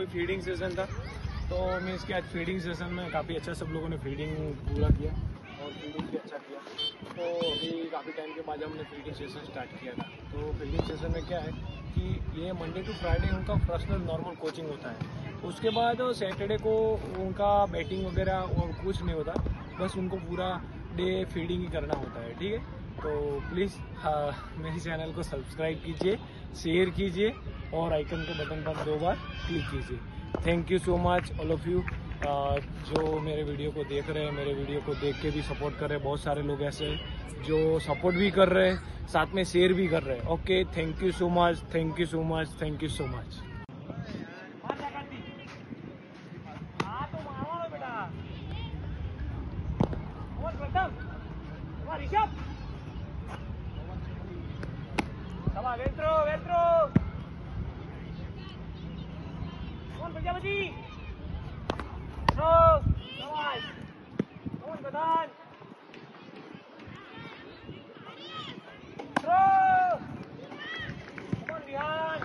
Feeding session था, तो मैं इसके आज फीडिंग सेशन में काफ़ी अच्छा सब लोगों ने फीडिंग पूरा किया और फीडिंग भी अच्छा किया। तो अभी काफ़ी टाइम के बाद हमने फीडिंग सेशन स्टार्ट किया था। तो फीडिंग सेशन में क्या है कि ये मंडे टू फ्राइडे उनका पर्सनल नॉर्मल कोचिंग होता है। उसके बाद सैटरडे को उनका बैटिंग वगैरह और कुछ नहीं होता, बस उनको पूरा डे फीडिंग ही करना होता है। ठीक है, तो प्लीज़ मेरे चैनल को सब्सक्राइब कीजिए, शेयर कीजिए और आइकन के बटन पर 2 बार क्लिक कीजिए। Thank you so much all of you जो मेरे वीडियो को देख रहे हैं, मेरे वीडियो को देख के भी सपोर्ट कर रहे हैं। बहुत सारे लोग ऐसे हैं जो सपोर्ट भी कर रहे हैं, साथ में शेयर भी कर रहे हैं। Okay, thank you so much, thank you so much, thank you so much. Dentro, dentro. Come on, Prajapati. Throw. Come on, Pradhan. Throw. Come on, Vihan.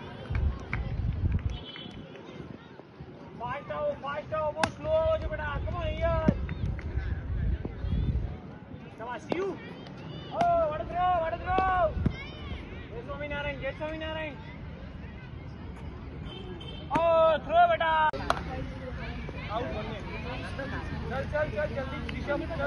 Fast out, बहुत slow हो जो बेटा. Come on, Ian. Come on, see you. Oh, what a throw, what a throw. Get Swaminarayan. Oh, throw बेटा. Out बनने. चल जल्दी ऋषभ चल.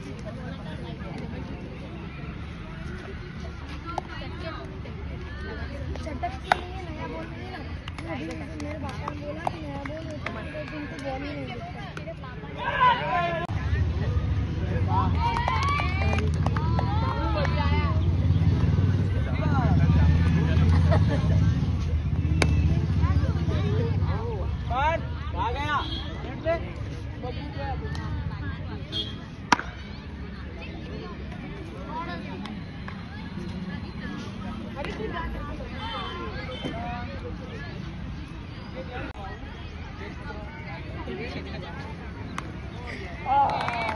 चटक से नहीं नया बॉल नहीं ना. मेरे पापा ने बोला कि नया बॉल होता है तो तुमको बॉल ही नहीं दिखता. Ah!